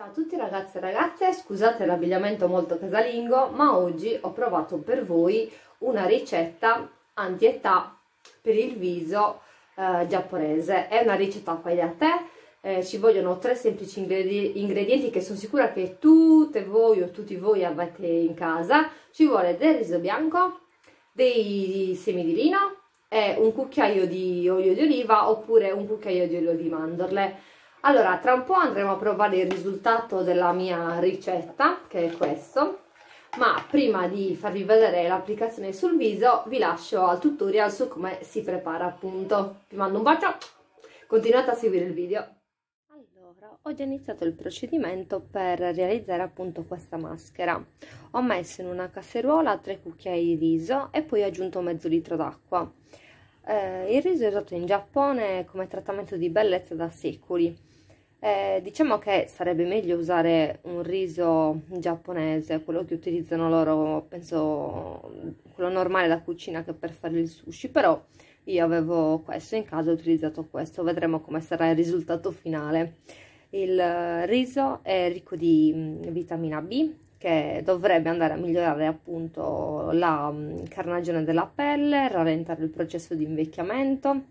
Ciao a tutti ragazzi e ragazze, scusate l'abbigliamento molto casalingo, ma oggi ho provato per voi una ricetta anti-età per il viso giapponese. È una ricetta fai da te, ci vogliono 3 semplici ingredienti che sono sicura che tutte voi o tutti voi avete in casa. Ci vuole del riso bianco, dei semi di lino e un cucchiaio di olio di oliva oppure un cucchiaio di olio di mandorle. Allora, tra un po' andremo a provare il risultato della mia ricetta, che è questo, ma prima di farvi vedere l'applicazione sul viso vi lascio al tutorial su come si prepara appunto. Vi mando un bacio, continuate a seguire il video. Allora, ho già iniziato il procedimento per realizzare appunto questa maschera. Ho messo in una casseruola 3 cucchiai di riso e poi ho aggiunto mezzo litro d'acqua. Il riso è usato in Giappone come trattamento di bellezza da secoli. Diciamo che sarebbe meglio usare un riso giapponese, quello che utilizzano loro, penso quello normale da cucina che per fare il sushi, però io avevo questo in casa, ho utilizzato questo, vedremo come sarà il risultato finale. Il riso è ricco di vitamina B, che dovrebbe andare a migliorare appunto la carnagione della pelle, rallentare il processo di invecchiamento.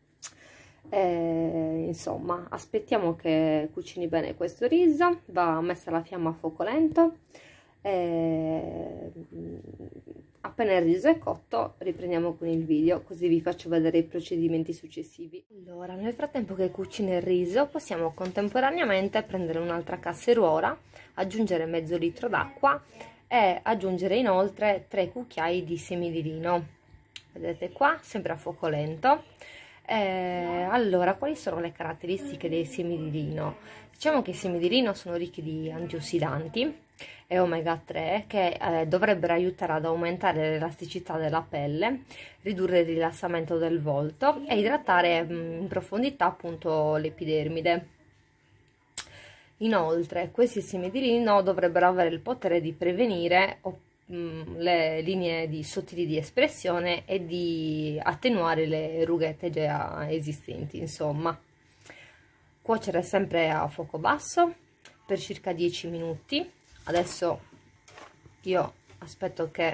Insomma, aspettiamo che cucini bene questo riso, va messa la fiamma a fuoco lento. Appena il riso è cotto riprendiamo con il video, così vi faccio vedere i procedimenti successivi. Allora, nel frattempo che cucina il riso possiamo contemporaneamente prendere un'altra casseruola, aggiungere mezzo litro d'acqua e aggiungere inoltre 3 cucchiai di semi di lino, vedete qua, sempre a fuoco lento. Allora, quali sono le caratteristiche dei semi di lino? Diciamo che i semi di lino sono ricchi di antiossidanti e omega 3 che dovrebbero aiutare ad aumentare l'elasticità della pelle, ridurre il rilassamento del volto e idratare in profondità appunto l'epidermide. Inoltre, questi semi di lino dovrebbero avere il potere di prevenire le linee sottili di espressione e di attenuare le rughette già esistenti. Insomma, cuocere sempre a fuoco basso per circa 10 minuti. Adesso io aspetto che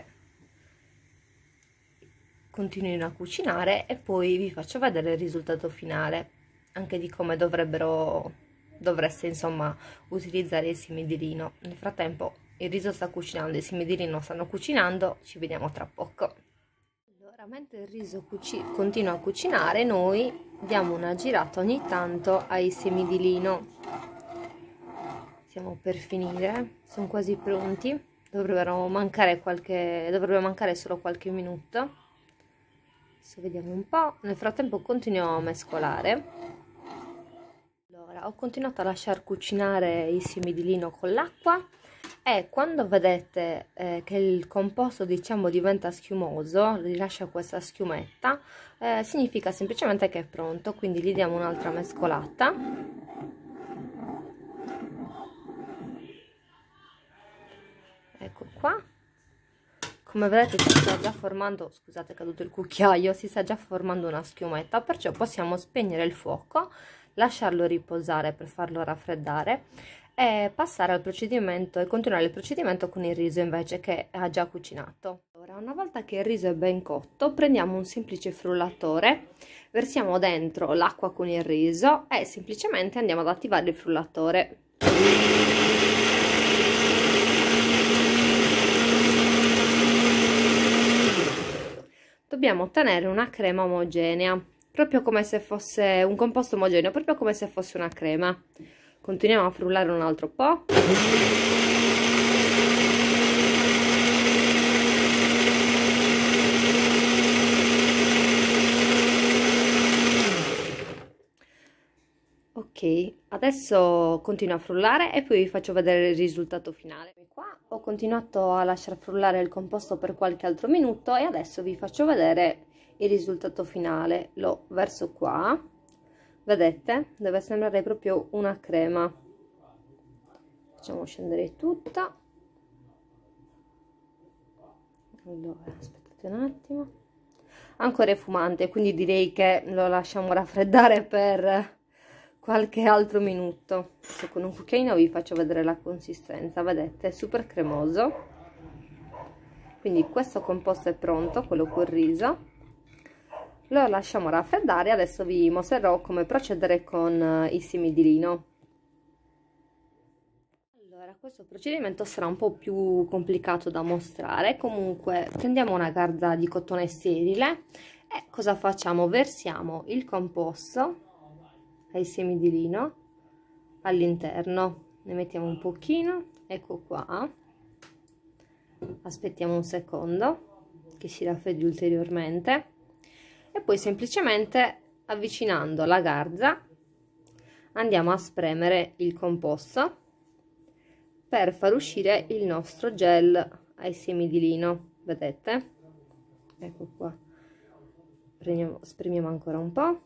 continuino a cucinare e poi vi faccio vedere il risultato finale, anche di come dovreste insomma utilizzare i semi di lino. Nel frattempo il riso sta cucinando, i semi di lino stanno cucinando, ci vediamo tra poco. Allora, mentre il riso continua a cucinare, noi diamo una girata ogni tanto ai semi di lino. Stiamo per finire, sono quasi pronti, dovrebbe mancare solo qualche minuto. Adesso vediamo un po', nel frattempo continuiamo a mescolare. Allora, ho continuato a lasciar cucinare i semi di lino con l'acqua e quando vedete che il composto diciamo diventa schiumoso, rilascia questa schiumetta, significa semplicemente che è pronto, quindi gli diamo un'altra mescolata. Ecco qua, come vedete si sta già formando, scusate è caduto il cucchiaio, si sta già formando una schiumetta, perciò possiamo spegnere il fuoco, lasciarlo riposare per farlo raffreddare e passare al procedimento e continuare il procedimento con il riso invece che ha già cucinato. Ora, una volta che il riso è ben cotto, prendiamo un semplice frullatore, versiamo dentro l'acqua con il riso e semplicemente andiamo ad attivare il frullatore. Dobbiamo ottenere una crema omogenea, proprio come se fosse un composto omogeneo, proprio come se fosse una crema. Continuiamo a frullare un altro po'. Ok, adesso continuo a frullare e poi vi faccio vedere il risultato finale. Qua ho continuato a lasciar frullare il composto per qualche altro minuto e adesso vi faccio vedere il risultato finale. Lo verso qua, vedete? Deve sembrare proprio una crema. Facciamo scendere tutta. Allora, aspettate un attimo. Ancora è fumante, quindi direi che lo lasciamo raffreddare per qualche altro minuto. Adesso con un cucchiaino vi faccio vedere la consistenza, vedete, è super cremoso. Quindi questo composto è pronto, quello col riso. Lo lasciamo raffreddare. Adesso vi mostrerò come procedere con i semi di lino. Allora, questo procedimento sarà un po' più complicato da mostrare. Comunque prendiamo una garza di cotone sterile e cosa facciamo? Versiamo il composto ai semi di lino all'interno, ne mettiamo un pochino, ecco qua, aspettiamo un secondo che si raffreddi ulteriormente e poi semplicemente avvicinando la garza andiamo a spremere il composto per far uscire il nostro gel ai semi di lino, vedete? Ecco qua, spremiamo ancora un po'.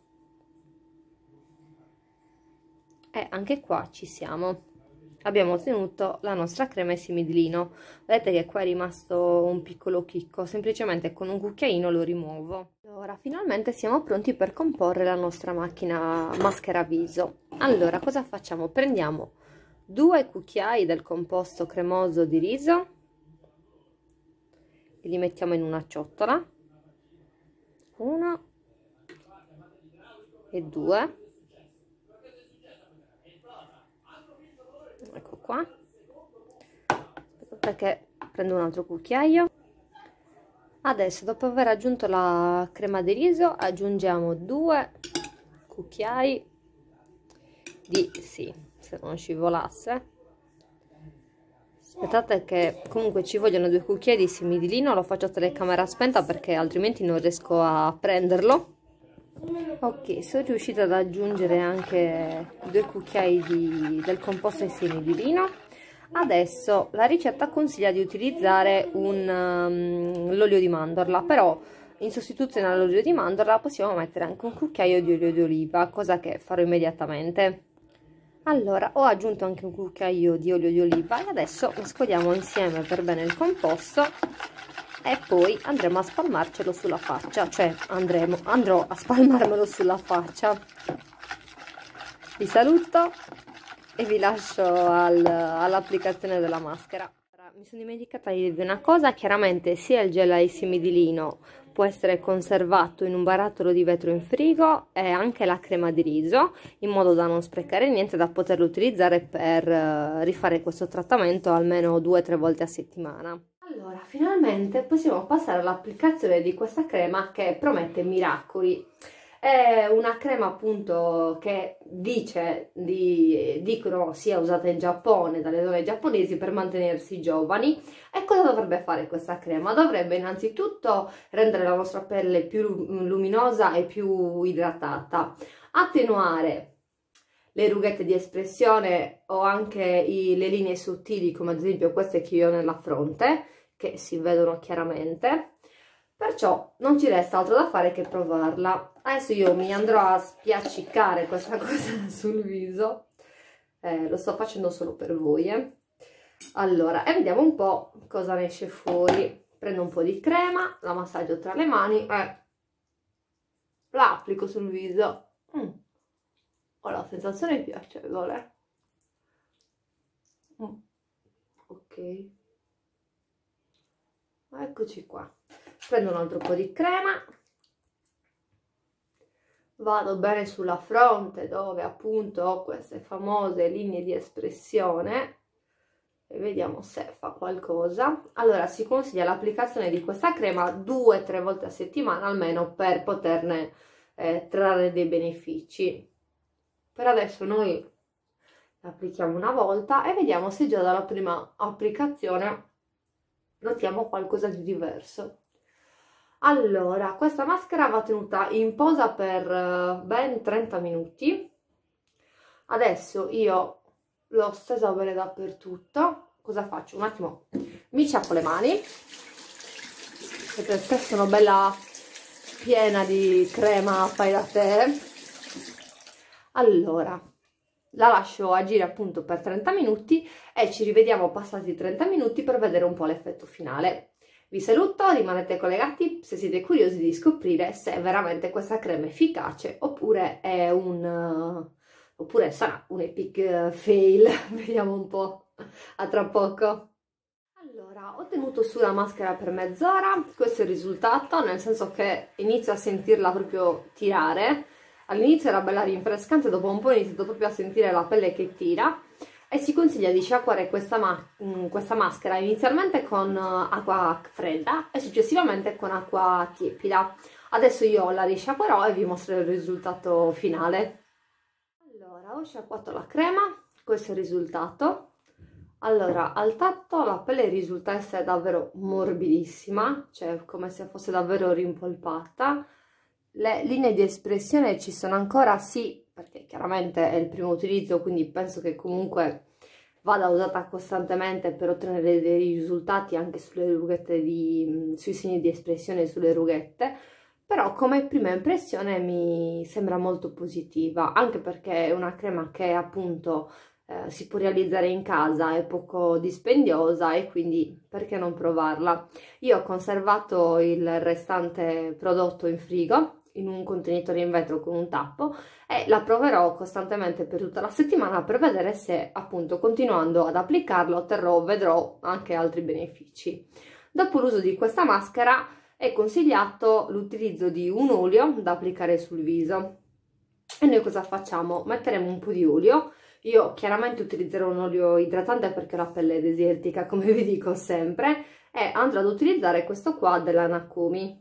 E anche qua ci siamo, abbiamo ottenuto la nostra crema ai semi di lino. Vedete che qua è rimasto un piccolo chicco, semplicemente con un cucchiaino lo rimuovo. Ora finalmente siamo pronti per comporre la nostra maschera viso. Allora cosa facciamo? Prendiamo 2 cucchiai del composto cremoso di riso e li mettiamo in una ciotola, 1 e 2. Ecco qua, aspettate che prendo un altro cucchiaio. Adesso dopo aver aggiunto la crema di riso aggiungiamo 2 cucchiai di se non scivolasse, aspettate che comunque ci vogliono 2 cucchiai di semi di lino, lo faccio a telecamera spenta perché altrimenti non riesco a prenderlo. Ok, sono riuscita ad aggiungere anche 2 cucchiai del composto ai semi di lino. Adesso la ricetta consiglia di utilizzare l'olio di mandorla, però in sostituzione all'olio di mandorla possiamo mettere anche un cucchiaio di olio di oliva, cosa che farò immediatamente. Allora, ho aggiunto anche un cucchiaio di olio di oliva e adesso mescoliamo insieme per bene il composto e poi andremo a spalmarcelo sulla faccia, cioè andrò a spalmarmelo sulla faccia. Vi saluto e vi lascio all'applicazione della maschera. Mi sono dimenticata di dirvi una cosa: chiaramente sia il gel ai semi di lino può essere conservato in un barattolo di vetro in frigo e anche la crema di riso, in modo da non sprecare niente, da poterlo utilizzare per rifare questo trattamento almeno 2 o 3 volte a settimana. Allora, finalmente possiamo passare all'applicazione di questa crema che promette miracoli. È una crema appunto che dicono sia usata in Giappone dalle donne giapponesi per mantenersi giovani. E cosa dovrebbe fare questa crema? Dovrebbe innanzitutto rendere la nostra pelle più luminosa e più idratata, attenuare le rughette di espressione o anche le linee sottili, come ad esempio queste che io ho nella fronte, che si vedono chiaramente. Perciò non ci resta altro da fare che provarla. Adesso io mi andrò a spiaccicare questa cosa sul viso, lo sto facendo solo per voi. Allora, e vediamo un po' cosa ne esce fuori. Prendo un po' di crema, la massaggio tra le mani e la applico sul viso. Ho la sensazione piacevole. Ok, eccoci qua. Prendo un altro po' di crema, vado bene sulla fronte dove appunto ho queste famose linee di espressione e vediamo se fa qualcosa. Allora si consiglia l'applicazione di questa crema 2 o 3 volte a settimana almeno per poterne trarre dei benefici. Per adesso noi la applichiamo una volta e vediamo se già dalla prima applicazione notiamo qualcosa di diverso. Allora, questa maschera va tenuta in posa per ben 30 minuti. Adesso io l'ho stesa bene dappertutto. Cosa faccio? Un attimo mi sciacquo le mani, perché sono bella piena di crema fai da te. Allora, la lascio agire appunto per 30 minuti e ci rivediamo passati 30 minuti per vedere un po' l'effetto finale. Vi saluto, rimanete collegati se siete curiosi di scoprire se veramente questa crema è efficace oppure è oppure sarà un epic fail, vediamo un po', a tra poco. Allora, ho tenuto su la maschera per mezz'ora, questo è il risultato, nel senso che inizio a sentirla proprio tirare. All'inizio era bella rinfrescante, dopo un po' ho iniziato proprio a sentire la pelle che tira, e si consiglia di sciacquare questa maschera inizialmente con acqua fredda e successivamente con acqua tiepida. Adesso io la risciacquerò e vi mostrerò il risultato finale. Allora, ho sciacquato la crema, questo è il risultato. Allora, al tatto la pelle risulta essere davvero morbidissima, cioè come se fosse davvero rimpolpata. Le linee di espressione ci sono ancora, sì, perché chiaramente è il primo utilizzo, quindi penso che comunque vada usata costantemente per ottenere dei risultati anche sulle rughette sui segni di espressione sulle rughette, però come prima impressione mi sembra molto positiva, anche perché è una crema che appunto si può realizzare in casa, è poco dispendiosa e quindi perché non provarla? Io ho conservato il restante prodotto in frigo in un contenitore in vetro con un tappo e la proverò costantemente per tutta la settimana per vedere se appunto continuando ad applicarlo vedrò anche altri benefici. Dopo l'uso di questa maschera è consigliato l'utilizzo di un olio da applicare sul viso e noi cosa facciamo? Metteremo un po' di olio. Io chiaramente utilizzerò un olio idratante perché la pelle è desertica, come vi dico sempre, e andrò ad utilizzare questo qua della Nakomi.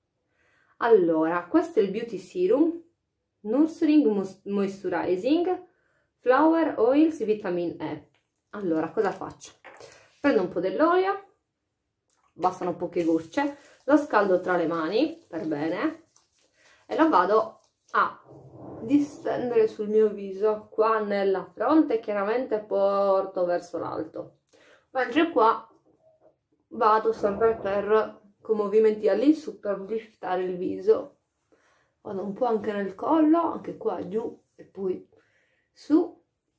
Allora, questo è il Beauty Serum Nurturing Moisturizing Flower Oils Vitamin E. Allora, cosa faccio? Prendo un po' dell'olio, bastano poche gocce, lo scaldo tra le mani per bene e lo vado a distendere sul mio viso, qua nella fronte chiaramente porto verso l'alto, mentre qua vado sempre con movimenti all'insù per liftare il viso, vado un po' anche nel collo, anche qua giù e poi su.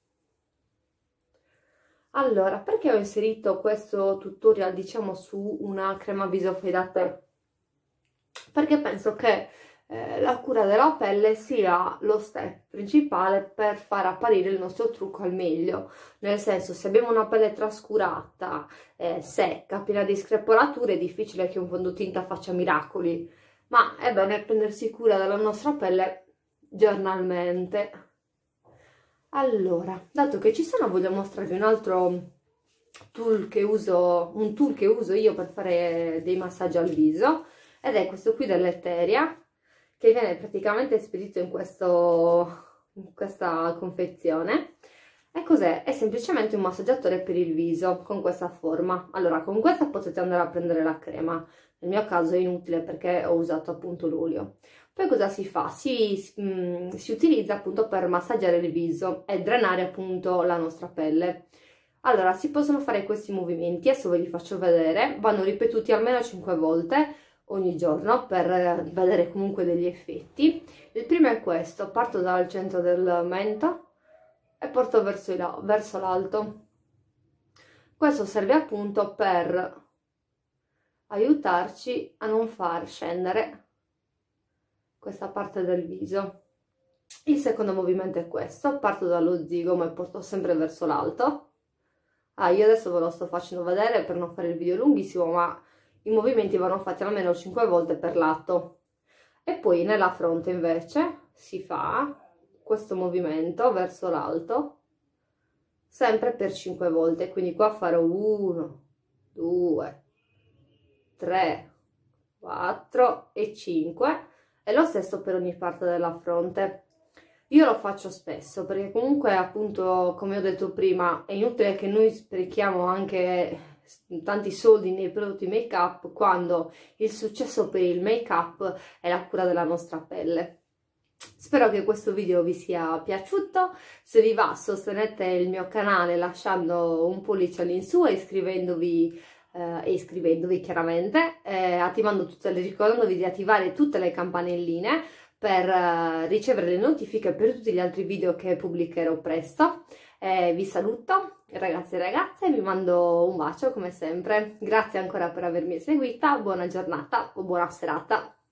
Allora, perché ho inserito questo tutorial diciamo su una crema viso fai da te? Perché penso che la cura della pelle sia lo step principale per far apparire il nostro trucco al meglio, nel senso, se abbiamo una pelle trascurata, secca, piena di screpolature, è difficile che un fondotinta faccia miracoli, ma è bene prendersi cura della nostra pelle giornalmente. Allora, dato che ci sono, voglio mostrarvi un altro tool che uso, io per fare dei massaggi al viso, ed è questo qui dell'Eteria, che viene praticamente spedito in questa confezione. E cos'è? È semplicemente un massaggiatore per il viso con questa forma. Allora, con questa potete andare a prendere la crema, nel mio caso è inutile perché ho usato appunto l'olio. Poi cosa si fa? Si utilizza appunto per massaggiare il viso e drenare appunto la nostra pelle. Allora, si possono fare questi movimenti, adesso ve li faccio vedere, vanno ripetuti almeno 5 volte ogni giorno per vedere comunque degli effetti. Il primo è questo, parto dal centro del mento e porto verso l'alto. Questo serve appunto per aiutarci a non far scendere questa parte del viso. Il secondo movimento è questo, parto dallo zigomo e porto sempre verso l'alto. Io adesso ve lo sto facendo vedere per non fare il video lunghissimo, ma i movimenti vanno fatti almeno 5 volte per lato. E poi nella fronte invece si fa questo movimento verso l'alto, sempre per 5 volte. Quindi qua farò 1, 2, 3, 4 e 5. E lo stesso per ogni parte della fronte. Io lo faccio spesso perché comunque appunto, come ho detto prima, è inutile che noi sprechiamo anche tanti soldi nei prodotti make up quando il successo per il make up è la cura della nostra pelle. Spero che questo video vi sia piaciuto, se vi va sostenete il mio canale lasciando un pollice all'insù e iscrivendovi chiaramente, ricordandovi di attivare tutte le campanelline per ricevere le notifiche per tutti gli altri video che pubblicherò presto. Vi saluto ragazzi e ragazze, vi mando un bacio come sempre, grazie ancora per avermi seguita, buona giornata o buona serata.